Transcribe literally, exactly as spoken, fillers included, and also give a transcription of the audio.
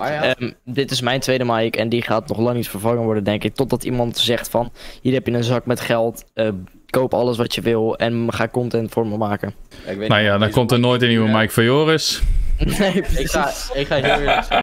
Maar ja. Um, dit is mijn tweede mic en die gaat nog lang niet vervangen worden, denk ik. Totdat iemand zegt van, hier heb je een zak met geld, uh, koop alles wat je wil en ga content voor me maken. Ik weet nou ja, dan komt er nooit een nieuwe mic voor Joris. Nee, ik, ga, ik ga heel eerlijk